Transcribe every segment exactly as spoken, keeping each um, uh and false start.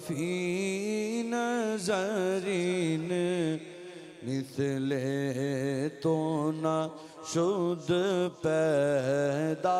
फी नज़रिन मिसले तो ना शुद्ध पैदा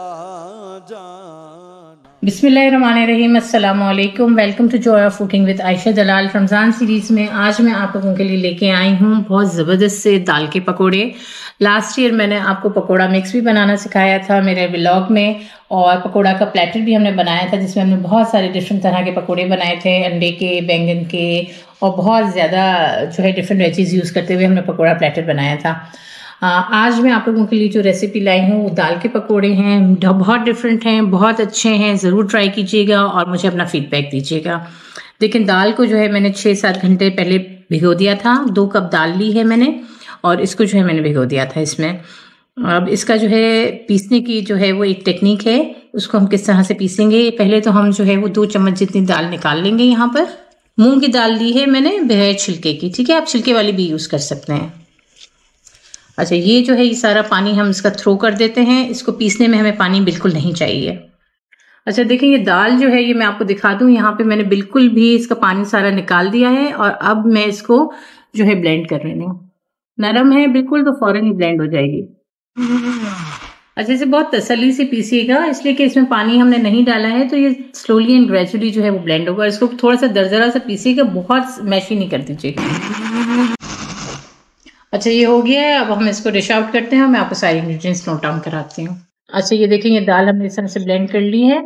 जाना। बिस्मिल्लाहिर्रहमानिर्रहीम, अस्सलामु अलैकुम। Welcome to joy of cooking with Ayesha Dalal. Ramzan series में आज मैं आप लोगों के लिए लेके आई हूँ बहुत ज़बरदस्त से दाल के पकोड़े। लास्ट ईयर मैंने आपको पकोड़ा मिक्स भी बनाना सिखाया था मेरे व्लॉग में, और पकोड़ा का प्लेटर भी हमने बनाया था जिसमें हमने बहुत सारे डिफरेंट तरह के पकोड़े बनाए थे, अंडे के, बैंगन के, और बहुत ज़्यादा जो है डिफरेंट वेजीज यूज़ करते हुए हमने पकोड़ा प्लेटर बनाया था। आज मैं आप लोगों के लिए जो रेसिपी लाई हूँ वो दाल के पकोड़े हैं। बहुत डिफरेंट हैं, बहुत अच्छे हैं, ज़रूर ट्राई कीजिएगा और मुझे अपना फीडबैक दीजिएगा। लेकिन दाल को जो है मैंने छः सात घंटे पहले भिगो दिया था। दो कप दाल ली है मैंने और इसको जो है मैंने भिगो दिया था इसमें। अब इसका जो है पीसने की जो है वो एक टेक्निक है, उसको हम किस तरह से पीसेंगे। पहले तो हम जो है वो दो चम्मच जितनी दाल निकाल लेंगे। यहाँ पर मूंग की दाल ली है मैंने बगैर छिलके की, ठीक है, आप छिलके वाली भी यूज़ कर सकते हैं। अच्छा, ये जो है ये सारा पानी हम इसका थ्रो कर देते हैं। इसको पीसने में हमें पानी बिल्कुल नहीं चाहिए। अच्छा देखिए, ये दाल जो है ये मैं आपको दिखा दूं, यहाँ पे मैंने बिल्कुल भी इसका पानी सारा निकाल दिया है और अब मैं इसको जो है ब्लेंड कर रही हूँ। नरम है बिल्कुल, तो फौरन ही ब्लेंड हो जाएगी। अच्छा, इसे बहुत तसल्ली से पीसिएगा, इसलिए कि इसमें पानी हमने नहीं डाला है, तो ये स्लोली एंड ग्रेजुअली जो है वो ब्लेंड होगा। इसको थोड़ा सा दरदरा सा पीसिएगा, बहुत मैशी नहीं कर दीजिएगा। अच्छा, ये हो गया है। अब हम इसको डिश आउट करते हैं। मैं आपको सारी इंग्रेडिएंट्स नोट डाउन कराती हूँ। अच्छा, ये देखिए, ये दाल हमने इस तरह से ब्लेंड कर ली है।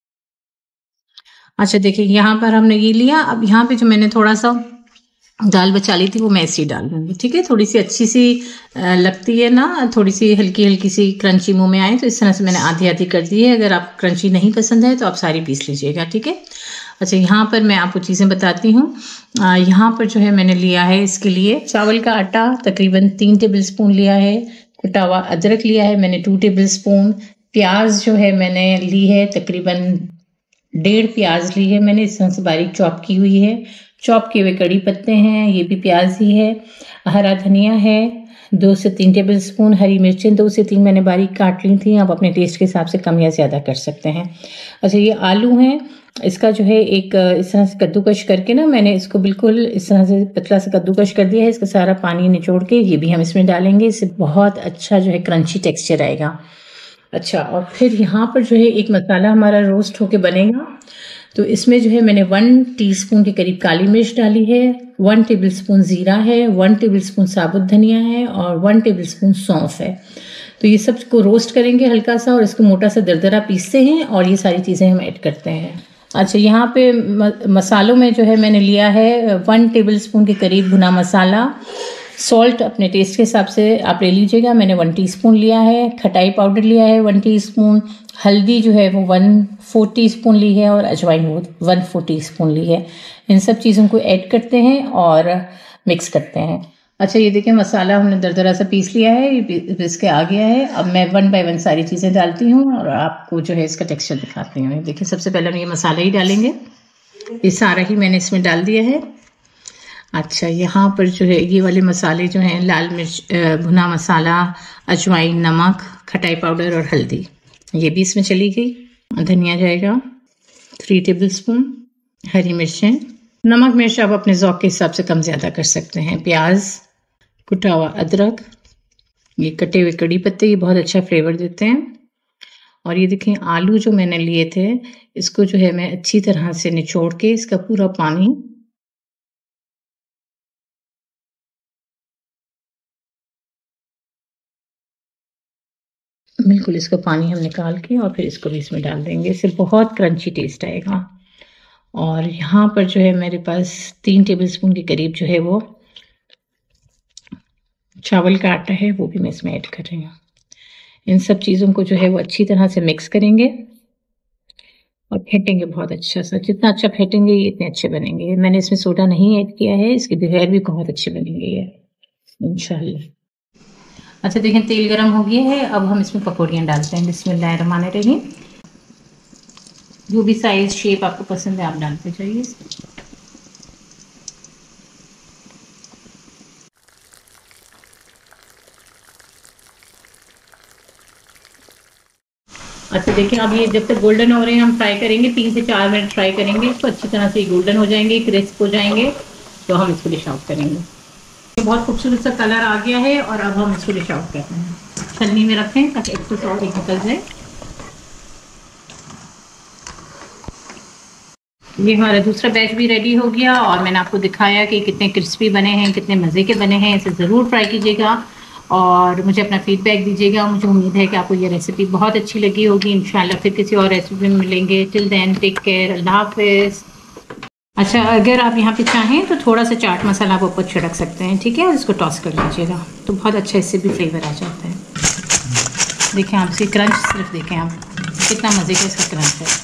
अच्छा देखिए, यहाँ पर हमने ये लिया। अब यहाँ पे जो मैंने थोड़ा सा दाल बचा ली थी वो मैं ऐसे ही डाल दूंगी, ठीक है। थोड़ी सी अच्छी सी लगती है ना, थोड़ी सी हल्की हल्की सी क्रंची मुंह में आए, तो इस तरह से मैंने आधी आधी कर दी है। अगर आप क्रंची नहीं पसंद है तो आप सारी पीस लीजिएगा, ठीक है। अच्छा, यहाँ पर मैं आपको चीज़ें बताती हूँ। यहाँ पर जो है मैंने लिया है इसके लिए चावल का आटा तकरीबन तीन टेबल स्पून लिया है। कुटा हुआ अदरक लिया है मैंने टू टेबल स्पून। प्याज जो है मैंने ली है तकरीबन डेढ़ प्याज ली है मैंने, इस तरह से बारीक चॉप की हुई है। चॉप किए हुए कड़ी पत्ते हैं, ये भी प्याज ही है। हरा धनिया है दो से तीन टेबल स्पून। हरी मिर्चें दो से तीन मैंने बारीक काट ली थी, आप अपने टेस्ट के हिसाब से कम या ज़्यादा कर सकते हैं। अच्छा, ये आलू हैं, इसका जो है एक इस तरह से कद्दूकश करके ना मैंने इसको बिल्कुल इस तरह से पतला सा कद्दूकश कर दिया है। इसका सारा पानी निचोड़ के ये भी हम इसमें डालेंगे, इससे बहुत अच्छा जो है क्रंची टेक्सचर आएगा। अच्छा, और फिर यहाँ पर जो है एक मसाला हमारा रोस्ट होके बनेगा, तो इसमें जो है मैंने वन टीस्पून के करीब काली मिर्च डाली है, वन टेबलस्पून ज़ीरा है, वन टेबलस्पून साबुत धनिया है और वन टेबलस्पून सौंफ है। तो ये सब को रोस्ट करेंगे हल्का सा और इसको मोटा सा दरदरा पीसते हैं और ये सारी चीज़ें हम ऐड करते हैं। अच्छा, यहाँ पे मसालों में जो है मैंने लिया है वन टेबलस्पून के करीब भुना मसाला। सॉल्ट अपने टेस्ट के हिसाब से आप ले लीजिएगा, मैंने वन टीस्पून लिया है। खटाई पाउडर लिया है वन टीस्पून। हल्दी जो है वो वन फोर टीस्पून ली है और अजवाइन वो वन फोर टीस्पून ली है। इन सब चीज़ों को ऐड करते हैं और मिक्स करते हैं। अच्छा, ये देखिए मसाला हमने दरदरा सा पीस लिया है, ये पीस के आ गया है। अब मैं वन बाय वन सारी चीज़ें डालती हूँ और आपको जो है इसका टेक्सचर दिखाती हूँ। देखिए, सबसे पहले हम ये मसाला ही डालेंगे, ये सारा ही मैंने इसमें डाल दिया है। अच्छा, यहाँ पर जो है ये वाले मसाले जो हैं, लाल मिर्च, भुना मसाला, अजवाइन, नमक, खटाई पाउडर और हल्दी, ये भी इसमें चली गई। धनिया जाएगा थ्री टेबल स्पून। हरी मिर्चें, नमक मिर्च आप अपने ज़ौक़ के हिसाब से कम ज़्यादा कर सकते हैं। प्याज, कुटा हुआ अदरक, ये कटे हुए कड़ी पत्ते, ये बहुत अच्छा फ्लेवर देते हैं। और ये देखें आलू जो मैंने लिए थे, इसको जो है मैं अच्छी तरह से निचोड़ के इसका पूरा पानी बिल्कुल इसका पानी हम निकाल के और फिर इसको भी इसमें डाल देंगे, इससे बहुत क्रंची टेस्ट आएगा। और यहाँ पर जो है मेरे पास तीन टेबलस्पून के करीब जो है वो चावल का आटा है, वो भी मैं इसमें ऐड कर रही हूँ। इन सब चीज़ों को जो है वो अच्छी तरह से मिक्स करेंगे और फेंटेंगे बहुत अच्छा सा। जितना अच्छा फेंटेंगे ये इतने अच्छे बनेंगे। मैंने इसमें सोडा नहीं ऐड किया है, इसके बगैर भी बहुत अच्छे बनेंगे ये इंशाल्लाह। अच्छा देखें, तेल गरम हो गया है, अब हम इसमें पकौड़ियाँ डालते हैं। बिस्मिल्लाहिर्रहमानिर्रहीम। जो भी साइज़ शेप आपको पसंद है आप डालते जाइए। अच्छा देखिए, अब ये जब तक गोल्डन हो रहे हैं हम फ्राई करेंगे, तीन से चार मिनट फ्राई करेंगे इसको, अच्छी तरह से गोल्डन हो जाएंगे, क्रिस्प हो जाएंगे, तो हम इसको डिश आउट करेंगे। ये बहुत खूबसूरत सा कलर आ गया है और अब हम इसको डिश आउट करते हैं। छलनी में रखें ताकि एक्सेस और एक निकल जाए। ये हमारा दूसरा बैच भी रेडी हो गया और मैंने आपको दिखाया कि कितने क्रिस्पी बने हैं, कितने मज़े के बने हैं। इसे ज़रूर ट्राई कीजिएगा और मुझे अपना फीडबैक दीजिएगा। मुझे उम्मीद है कि आपको ये रेसिपी बहुत अच्छी लगी होगी। इंशाल्लाह फिर किसी और रेसिपी में मिलेंगे। टिल देन टेक केयर, अल्लाह हाफिज़। अच्छा, अगर आप यहाँ पे चाहें तो थोड़ा सा चाट मसाला आप ऊपर छिड़क सकते हैं, ठीक है, और इसको टॉस कर लीजिएगा तो बहुत अच्छा इससे भी फ्लेवर आ जाता है। देखें आप, इसकी क्रंच सिर्फ देखें आप, कितना मज़े का इसका क्रंच है।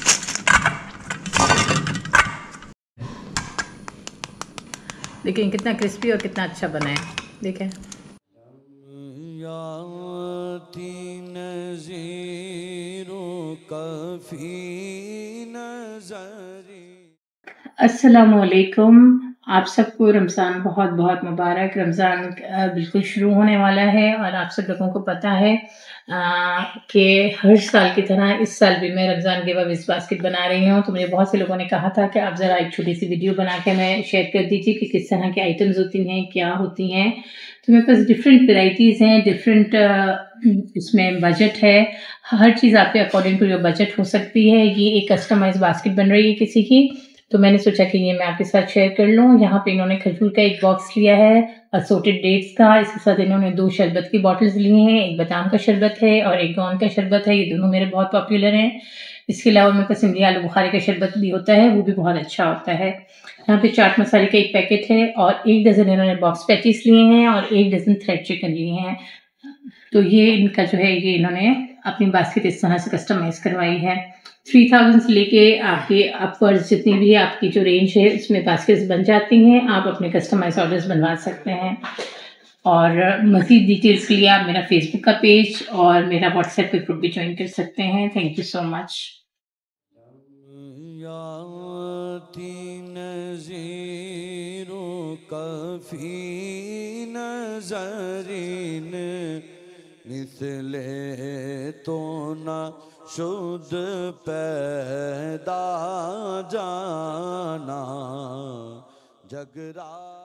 देखें कितना क्रिस्पी और कितना अच्छा बना है, देखें। अस्सलामुअलैकुम, आप सबको रमज़ान बहुत बहुत मुबारक। रमज़ान बिल्कुल शुरू होने वाला है और आप सब लोगों को पता है कि हर साल की तरह इस साल भी मैं रमज़ान के विश बास्केट बना रही हूँ। तो मुझे बहुत से लोगों ने कहा था कि आप ज़रा एक छोटी सी वीडियो बना के मैं शेयर कर दीजिए कि किस तरह के आइटम्स होती हैं, क्या होती हैं। तो मेरे पास डिफरेंट वेराइटीज़ हैं, डिफरेंट इसमें बजट है। हर चीज़ आपके अकॉर्डिंग टू योर बजट हो सकती है। ये एक कस्टमाइज बास्केट बन रही है किसी की, तो मैंने सोचा कि ये मैं आपके साथ शेयर कर लूँ। यहाँ पे इन्होंने खजूर का एक बॉक्स लिया है, असोटेड डेट्स का। इसके साथ इन्होंने दो शरबत की बॉटल्स ली हैं, एक बादाम का शरबत है और एक गौन का शरबत है। ये दोनों मेरे बहुत पॉपुलर हैं। इसके अलावा मेरे पास इमली आलू बुखारे का शरबत भी होता है, वो भी बहुत अच्छा होता है। यहाँ पे चाट मसाले का एक पैकेट है और एक डजन इन्होंने बॉक्स पैटीज लिए हैं और एक डजन थ्रेड चिकन लिए हैं। तो ये इनका जो है, ये इन्होंने अपनी बास्केट इस तरह से कस्टमाइज करवाई है। थ्री थाउजेंड से लेके आपके अपवर्ड्स जितनी भी आपकी जो रेंज है उसमें बास्केट्स बन जाती हैं। आप अपने कस्टमाइज ऑर्डर्स बनवा सकते हैं। और मज़ीद डिटेल्स के लिए आप मेरा फेसबुक का पेज और मेरा व्हाट्सएप पे ग्रुप भी ज्वाइन कर सकते हैं। Thank you so much. मिसले तो ना शुद्ध पैदा जाना जगरा।